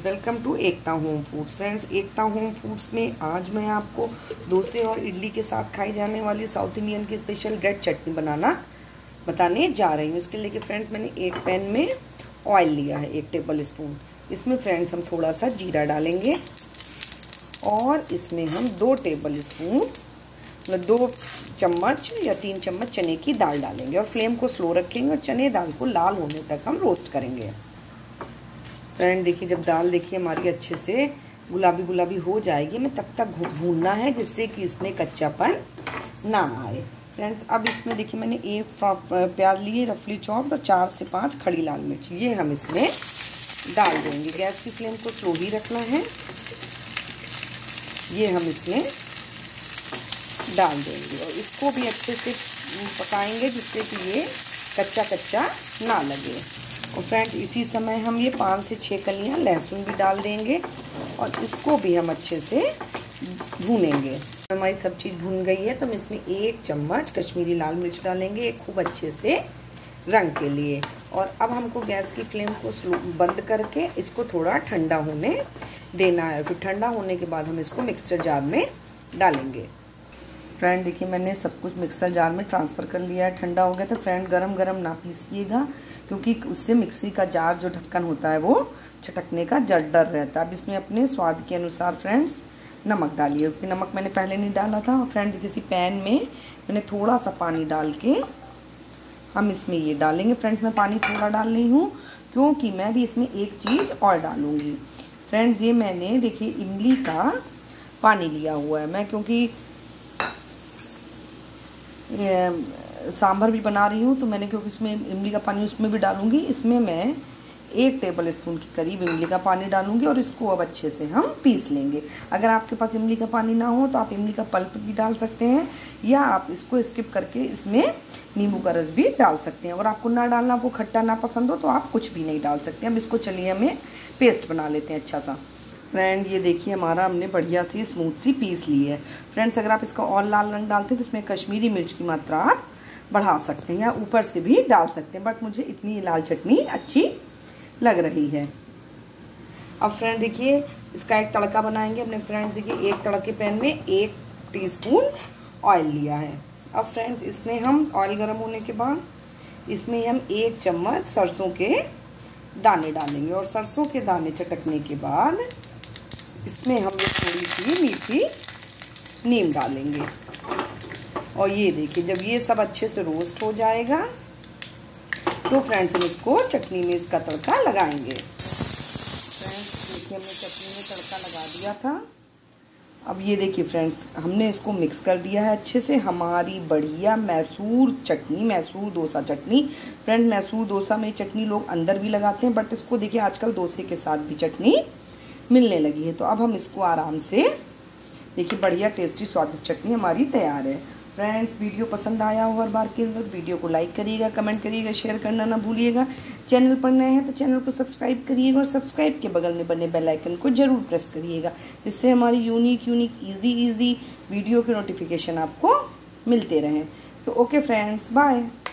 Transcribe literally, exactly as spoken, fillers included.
Welcome to Ekta home foods. Friends, Ekta home foods में आज मैं आपको डोसे और इडली के साथ खाई जाने वाली साउथ इंडियन की स्पेशल रेड चटनी बनाना बताने जा रही हूँ। इसके लिए कि फ्रेंड्स मैंने एक पैन में ऑयल लिया है, एक टेबल स्पून। इसमें फ्रेंड्स हम थोड़ा सा जीरा डालेंगे और इसमें हम दो टेबल स्पून मतलब दो चम्मच या तीन चम्मच चने की दाल डालेंगे और फ्लेम को स्लो रखेंगे और चने दाल को लाल होने तक हम रोस्ट करेंगे। फ्रेंड देखिए, जब दाल देखिए हमारी अच्छे से गुलाबी गुलाबी हो जाएगी, मैं तब तक भूनना है जिससे कि इसमें कच्चापन ना आए। फ्रेंड्स, अब इसमें देखिए मैंने एक प्याज लिए रफली चॉप्ड और चार से पाँच खड़ी लाल मिर्च, ये हम इसमें डाल देंगे। गैस की फ्लेम को स्लो ही रखना है। ये हम इसमें डाल देंगे और इसको भी अच्छे से पकाएंगे जिससे कि ये कच्चा कच्चा ना लगे। और फ्रेंड इसी समय हम ये पाँच से छः कलियाँ लहसुन भी डाल देंगे और इसको भी हम अच्छे से भूनेंगे। हमारी सब चीज़ भून गई है तो हम इसमें एक चम्मच कश्मीरी लाल मिर्च डालेंगे खूब अच्छे से रंग के लिए। और अब हमको गैस की फ्लेम को स्लो बंद करके इसको थोड़ा ठंडा होने देना है। फिर ठंडा होने के बाद हम इसको मिक्सर जार में डालेंगे। फ्रेंड देखिए, मैंने सब कुछ मिक्सर जार में ट्रांसफ़र कर लिया है। ठंडा हो गया तो फ्रेंड गरम गरम ना पीसिएगा, क्योंकि उससे मिक्सी का जार जो ढक्कन होता है वो चटकने का डर डर रहता है। अब इसमें अपने स्वाद के अनुसार फ्रेंड्स नमक डालिए, क्योंकि नमक मैंने पहले नहीं डाला था। और फ्रेंड किसी पैन में मैंने थोड़ा सा पानी डाल के हम इसमें ये डालेंगे। फ्रेंड्स, मैं पानी थोड़ा डाल रही हूँ क्योंकि मैं भी इसमें एक चीज़ और डालूँगी। फ्रेंड्स, ये मैंने देखिए इमली का पानी लिया हुआ है मैं, क्योंकि सांभर भी बना रही हूँ तो मैंने क्योंकि इसमें इमली का पानी उसमें भी डालूंगी। इसमें मैं एक टेबल स्पून के करीब इमली का पानी डालूंगी और इसको अब अच्छे से हम पीस लेंगे। अगर आपके पास इमली का पानी ना हो तो आप इमली का पल्प भी डाल सकते हैं, या आप इसको स्किप करके इसमें नींबू का रस भी डाल सकते हैं। अगर आपको ना डालना, आपको खट्टा ना पसंद हो तो आप कुछ भी नहीं डाल सकते। अब इसको चलिए हमें पेस्ट बना लेते हैं अच्छा सा। फ्रेंड ये देखिए हमारा हमने बढ़िया सी स्मूथ सी पीस ली है। फ्रेंड्स, अगर आप इसका और लाल रंग डालते हैं तो इसमें कश्मीरी मिर्च की मात्रा आप बढ़ा सकते हैं या ऊपर से भी डाल सकते हैं, बट मुझे इतनी लाल चटनी अच्छी लग रही है। अब फ्रेंड देखिए इसका एक तड़का बनाएंगे अपने। फ्रेंड्स देखिए, एक तड़के पैन में एक टीस्पून ऑयल लिया है। अब फ्रेंड्स इसमें हम ऑयल गर्म होने के बाद इसमें हम एक चम्मच सरसों के दाने डालेंगे और सरसों के दाने चटकने के बाद इसमें हम ये थोड़ी सी मीठी नीम डालेंगे। और ये देखिए जब ये सब अच्छे से रोस्ट हो जाएगा तो फ्रेंड्स हम इसको चटनी में इसका तड़का लगाएंगे। फ्रेंड्स देखिए हमने चटनी में तड़का लगा दिया था। अब ये देखिए फ्रेंड्स हमने इसको मिक्स कर दिया है अच्छे से। हमारी बढ़िया मैसूर चटनी, मैसूर डोसा चटनी। फ्रेंड मैसूर डोसा में चटनी लोग अंदर भी लगाते हैं, बट इसको देखिए आजकल डोसे के साथ भी चटनी मिलने लगी है। तो अब हम इसको आराम से देखिए बढ़िया टेस्टी स्वादिष्ट चटनी हमारी तैयार है। फ्रेंड्स वीडियो पसंद आया हो हर बार के अंदर वीडियो को लाइक करिएगा, कमेंट करिएगा, शेयर करना ना भूलिएगा। चैनल पर नए हैं तो चैनल को सब्सक्राइब करिएगा और सब्सक्राइब के बगल में बने बेल आइकन को जरूर प्रेस करिएगा, जिससे हमारी unique unique easy easy video के नोटिफिकेशन आपको मिलते रहें। तो ओके फ्रेंड्स, बाय।